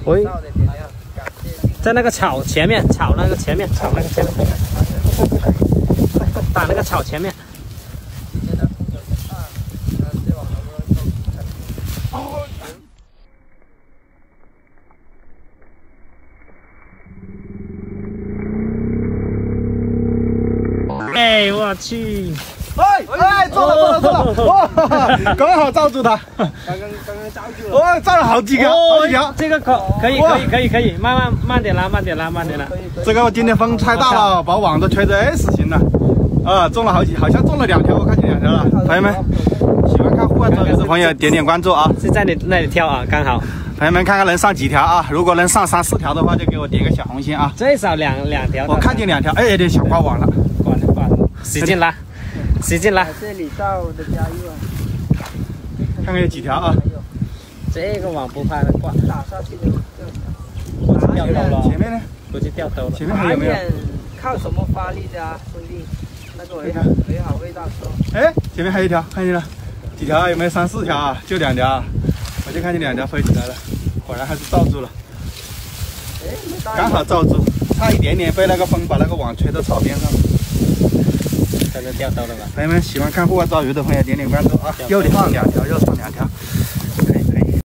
喂，在那个草前面，草那个前面，打那个草前面。哎，我去！ 哎，中了！哇，刚好罩住它。刚刚罩住了。哇，罩了好几个，好几条。 这个可以，慢点拉。 这个今天风太大了，把网都吹得 S 型了。啊，中了好像中了2条，我看见2条了。朋友们，喜欢看户外钓鱼的朋友点关注啊！ 是在你那里跳啊，刚好。 朋友们看看能上几条啊？如果能上3、4条的话，就给我点个小红心啊！ 最少两条。 我看见2条，哎，有点小挂网了。 挂了，使劲拉。 这里到的加油啊！ 看看有几条啊？ 这个网不怕它挂， 打下去就掉兜了。 前面呢？ 估计掉兜了。 前面还有没有？ 靠什么发力的啊，兄弟？那个尾好味道说。 哎，前面还有一条，看见了？几条？有没有3、4条啊？就2条，我就看见2条飞起来了，果然还是罩住了。刚好罩住，差一点点被那个风把那个网吹到草边上了。 真的掉兜了吧？ 朋友们，喜欢看户外钓鱼的朋友点关注啊！又上2条，